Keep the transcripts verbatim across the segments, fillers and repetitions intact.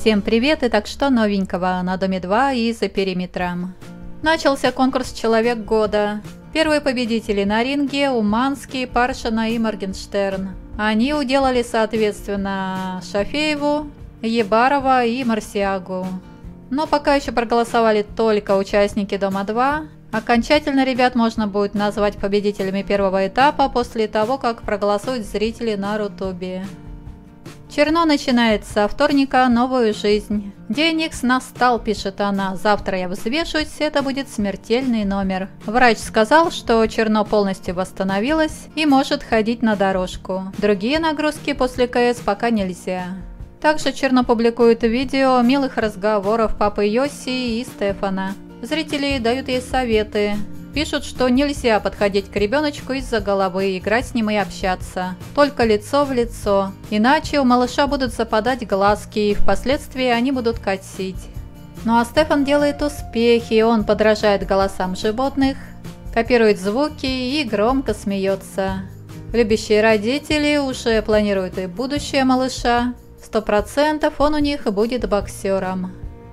Всем привет! Итак, что новенького на Доме два и за периметром? Начался конкурс «Человек года». Первые победители на ринге – Уманский, Паршина и Моргенштерн. Они уделали соответственно Шафееву, Ебарова и Марсиагу. Но пока еще проголосовали только участники Дома два. Окончательно ребят можно будет назвать победителями первого этапа после того, как проголосуют зрители на Рутубе. Черно начинает со вторника новую жизнь. День икс настал, пишет она. Завтра я взвешусь, это будет смертельный номер. Врач сказал, что Черно полностью восстановилась и может ходить на дорожку. Другие нагрузки после КС пока нельзя. Также Черно публикует видео милых разговоров папы Йоси и Стефана. Зрители дают ей советы. Пишут, что нельзя подходить к ребеночку из-за головы, играть с ним и общаться. Только лицо в лицо. Иначе у малыша будут западать глазки, и впоследствии они будут косить. Ну а Стефан делает успехи, он подражает голосам животных, копирует звуки и громко смеется. Любящие родители уже планируют и будущее малыша. Сто процентов он у них будет боксером.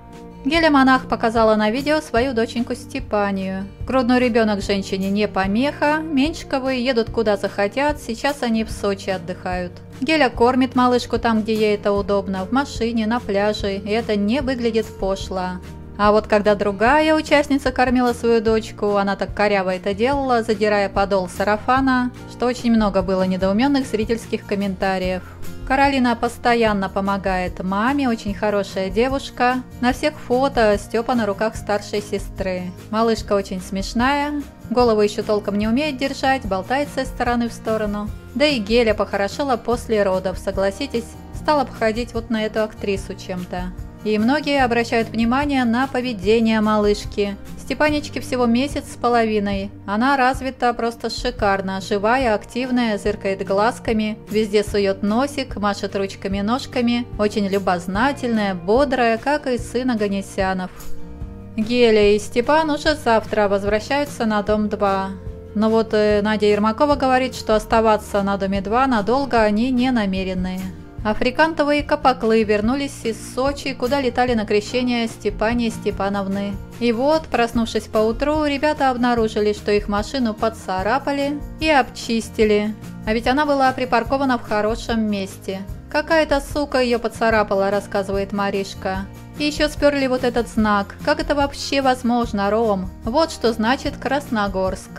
Геля Монах показала на видео свою доченьку Степанию. Грудной ребенок женщине не помеха, Меньшиковы едут куда захотят, сейчас они в Сочи отдыхают. Геля кормит малышку там, где ей это удобно, в машине, на пляже, и это не выглядит пошло. А вот когда другая участница кормила свою дочку, она так коряво это делала, задирая подол сарафана, что очень много было недоуменных зрительских комментариев. Каролина постоянно помогает маме, очень хорошая девушка. На всех фото Степа на руках старшей сестры. Малышка очень смешная, голову еще толком не умеет держать, болтается из стороны в сторону. Да и Геля похорошела после родов, согласитесь, стала походить вот на эту актрису чем-то. И многие обращают внимание на поведение малышки. Степанечке всего месяц с половиной. Она развита просто шикарно, живая, активная, зыркает глазками, везде сует носик, машет ручками-ножками, очень любознательная, бодрая, как и сын Оганесянов. Геля и Степан уже завтра возвращаются на Дом два. Но вот э, Надя Ермакова говорит, что оставаться на Доме два надолго они не намерены. Африкантовы и Капаклы вернулись из Сочи, куда летали на крещение Степании Степановны. И вот, проснувшись поутру, ребята обнаружили, что их машину поцарапали и обчистили. А ведь она была припаркована в хорошем месте. Какая-то сука ее поцарапала, рассказывает Маришка. И еще сперли вот этот знак. Как это вообще возможно, Ром? Вот что значит Красногорск.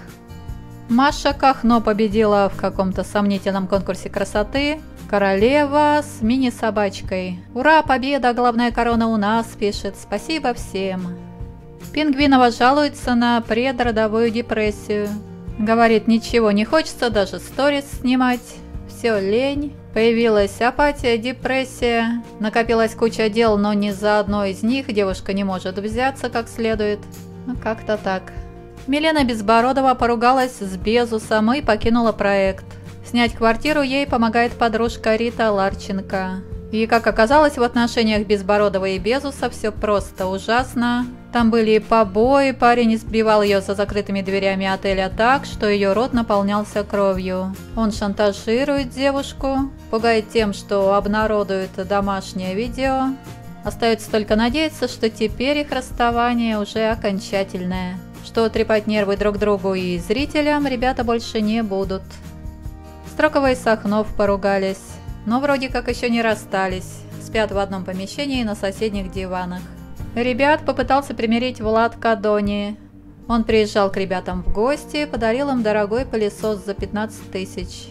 Маша Кахно победила в каком-то сомнительном конкурсе красоты. Королева с мини-собачкой. Ура, победа, главная корона у нас, пишет. Спасибо всем. Пингвинова жалуется на предродовую депрессию. Говорит, ничего не хочется, даже сторис снимать. Все лень. Появилась апатия, депрессия. Накопилась куча дел, но ни за одно из них девушка не может взяться как следует. Ну, как-то так. Милена Безбородова поругалась с Безусом и покинула проект. Снять квартиру ей помогает подружка Рита Ларченко. И, как оказалось, в отношениях Безбородова и Безуса все просто ужасно. Там были и побои, парень избивал ее за закрытыми дверями отеля так, что ее рот наполнялся кровью. Он шантажирует девушку, пугает тем, что обнародует домашнее видео. Остается только надеяться, что теперь их расставание уже окончательное. Что трепать нервы друг другу и зрителям ребята больше не будут. Строкова и Сахнов поругались, но вроде как еще не расстались, спят в одном помещении на соседних диванах. Ребят попытался примирить Влад Кадони. Он приезжал к ребятам в гости, подарил им дорогой пылесос за пятнадцать тысяч.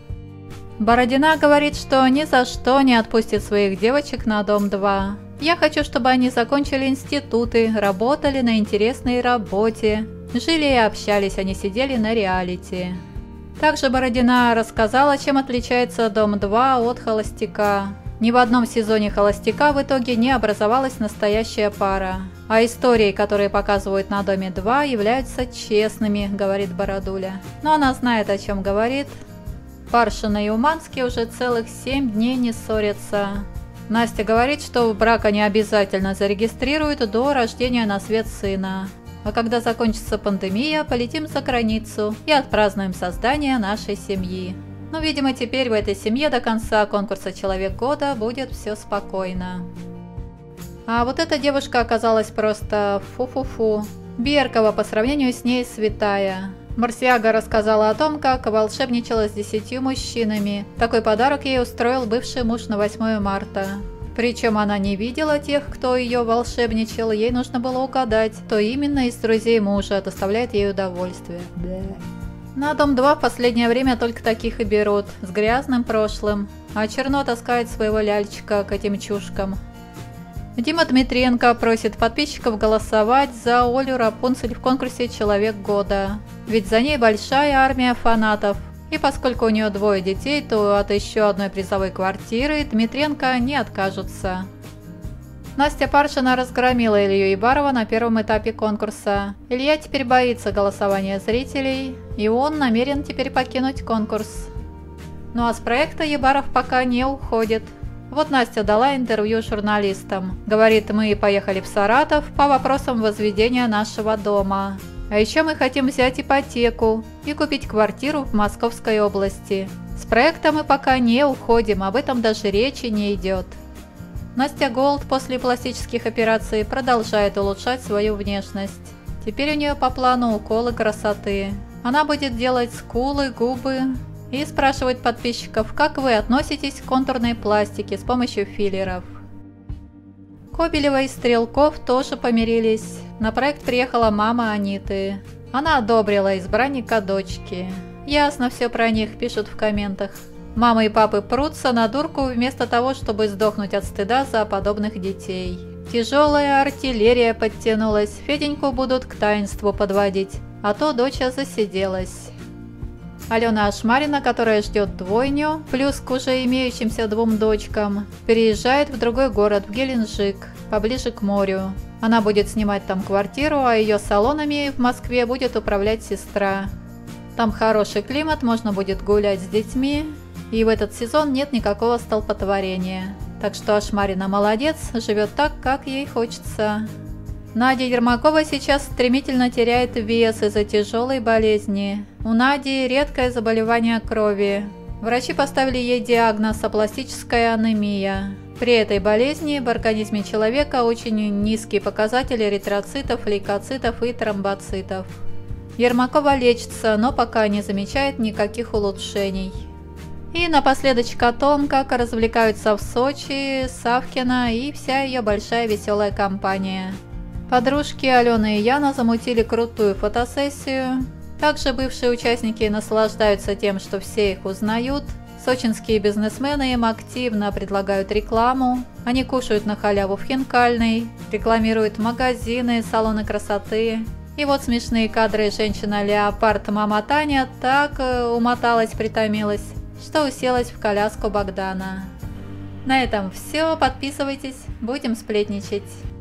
Бородина говорит, что ни за что не отпустит своих девочек на Дом два. Я хочу, чтобы они закончили институты, работали на интересной работе, жили и общались, а не сидели на реалити. Также Бородина рассказала, чем отличается Дом два от Холостяка. Ни в одном сезоне Холостяка в итоге не образовалась настоящая пара. А истории, которые показывают на Доме два, являются честными, говорит Бородуля. Но она знает, о чем говорит. Паршина и Уманский уже целых семь дней не ссорятся. Настя говорит, что брак они обязательно зарегистрируют до рождения на свет сына. А когда закончится пандемия, полетим за границу и отпразднуем создание нашей семьи. Но, видимо, теперь в этой семье до конца конкурса «Человек года» будет все спокойно. А вот эта девушка оказалась просто фу-фу-фу. Беркова по сравнению с ней святая. Марсиага рассказала о том, как волшебничала с десятью мужчинами. Такой подарок ей устроил бывший муж на восьмое марта. Причем она не видела тех, кто ее волшебничал, ей нужно было угадать, кто именно из друзей мужа доставляет ей удовольствие. На Дом два в последнее время только таких и берут, с грязным прошлым, а Черно таскает своего ляльчика к этим чушкам. Дима Дмитриенко просит подписчиков голосовать за Олю Рапунцель в конкурсе «Человек года». Ведь за ней большая армия фанатов. И поскольку у нее двое детей, то от еще одной призовой квартиры Дмитриенко не откажутся. Настя Паршина разгромила Илью Ебарова на первом этапе конкурса. Илья теперь боится голосования зрителей, и он намерен теперь покинуть конкурс. Ну а с проекта Ебаров пока не уходит. Вот Настя дала интервью журналистам. Говорит, мы поехали в Саратов по вопросам возведения нашего дома. А еще мы хотим взять ипотеку и купить квартиру в Московской области. С проекта мы пока не уходим, об этом даже речи не идет. Настя Голд после пластических операций продолжает улучшать свою внешность. Теперь у нее по плану уколы красоты. Она будет делать скулы, губы и спрашивать подписчиков, как вы относитесь к контурной пластике с помощью филлеров. Кобелева и Стрелков тоже помирились. На проект приехала мама Аниты. Она одобрила избранника дочки. Ясно все про них, пишут в комментах. Мама и папы прутся на дурку вместо того, чтобы сдохнуть от стыда за подобных детей. Тяжелая артиллерия подтянулась, Феденьку будут к таинству подводить, а то доча засиделась. Алена Ашмарина, которая ждет двойню, плюс к уже имеющимся двум дочкам, переезжает в другой город, в Геленджик, поближе к морю. Она будет снимать там квартиру, а ее салонами в Москве будет управлять сестра. Там хороший климат, можно будет гулять с детьми, и в этот сезон нет никакого столпотворения. Так что Ашмарина молодец, живет так, как ей хочется. Надя Ермакова сейчас стремительно теряет вес из-за тяжелой болезни. У Нади редкое заболевание крови. Врачи поставили ей диагноз апластическая анемия. При этой болезни в организме человека очень низкие показатели эритроцитов, лейкоцитов и тромбоцитов. Ермакова лечится, но пока не замечает никаких улучшений. И напоследочек о том, как развлекаются в Сочи Савкина и вся ее большая веселая компания. Подружки Алена и Яна замутили крутую фотосессию. Также бывшие участники наслаждаются тем, что все их узнают. Сочинские бизнесмены им активно предлагают рекламу. Они кушают на халяву в Хинкальной, рекламируют магазины, салоны красоты. И вот смешные кадры: женщина-леопард мама Таня так умоталась, притомилась, что уселась в коляску Богдана. На этом все, подписывайтесь, будем сплетничать.